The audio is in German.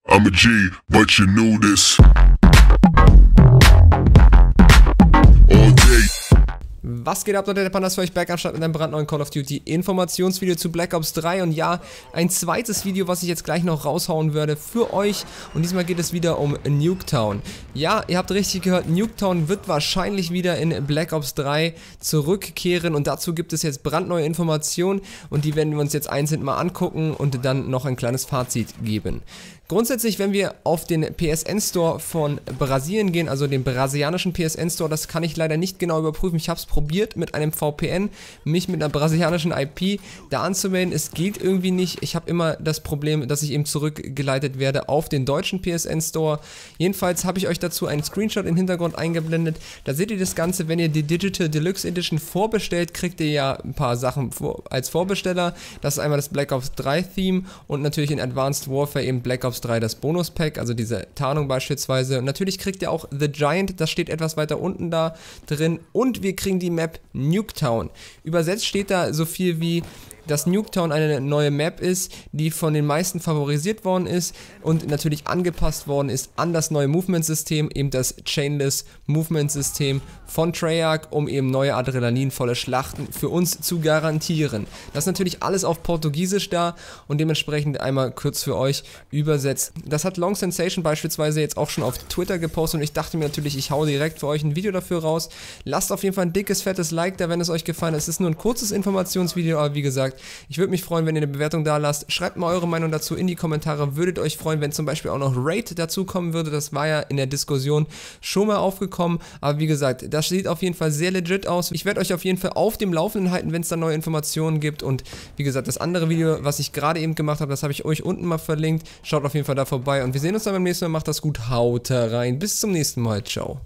I'm a G, but you knew this. All day. Was geht ab, Leute, der Panda ist für euch back am Start mit einem brandneuen Call of Duty Informationsvideo zu Black Ops 3 und ja, ein zweites Video, was ich jetzt gleich noch raushauen werde für euch und diesmal geht es wieder um Nuketown. Ja, ihr habt richtig gehört, Nuketown wird wahrscheinlich wieder in Black Ops 3 zurückkehren und dazu gibt es jetzt brandneue Informationen und die werden wir uns jetzt einzeln mal angucken und dann noch ein kleines Fazit geben. Grundsätzlich, wenn wir auf den PSN Store von Brasilien gehen, also den brasilianischen PSN Store, das kann ich leider nicht genau überprüfen. Ich habe es probiert mit einem VPN, mich mit einer brasilianischen IP da anzumelden. Es geht irgendwie nicht. Ich habe immer das Problem, dass ich eben zurückgeleitet werde auf den deutschen PSN Store. Jedenfalls habe ich euch dazu einen Screenshot im Hintergrund eingeblendet. Da seht ihr das Ganze, wenn ihr die Digital Deluxe Edition vorbestellt, kriegt ihr ja ein paar Sachen als Vorbesteller. Das ist einmal das Black Ops 3 Theme und natürlich in Advanced Warfare eben Black Ops 3 das Bonus-Pack, also diese Tarnung beispielsweise. Und natürlich kriegt ihr auch The Giant, das steht etwas weiter unten da drin. Und wir kriegen die Map Nuketown. Übersetzt steht da so viel wie, dass Nuketown eine neue Map ist, die von den meisten favorisiert worden ist und natürlich angepasst worden ist an das neue Movement-System, eben das Chainless Movement-System von Treyarch, um eben neue adrenalinvolle Schlachten für uns zu garantieren. Das ist natürlich alles auf Portugiesisch da und dementsprechend einmal kurz für euch übersetzt. Das hat Long Sensation beispielsweise jetzt auch schon auf Twitter gepostet und ich dachte mir natürlich, ich hau direkt für euch ein Video dafür raus. Lasst auf jeden Fall ein dickes, fettes Like da, wenn es euch gefallen hat. Es ist nur ein kurzes Informationsvideo, aber wie gesagt, ich würde mich freuen, wenn ihr eine Bewertung da lasst. Schreibt mal eure Meinung dazu in die Kommentare. Würdet euch freuen, wenn zum Beispiel auch noch Raid dazu kommen würde. Das war ja in der Diskussion schon mal aufgekommen. Aber wie gesagt, das sieht auf jeden Fall sehr legit aus. Ich werde euch auf jeden Fall auf dem Laufenden halten, wenn es da neue Informationen gibt. Und wie gesagt, das andere Video, was ich gerade eben gemacht habe, das habe ich euch unten mal verlinkt. Schaut auf jeden Fall da vorbei. Und wir sehen uns dann beim nächsten Mal. Macht das gut. Haut rein. Bis zum nächsten Mal. Ciao.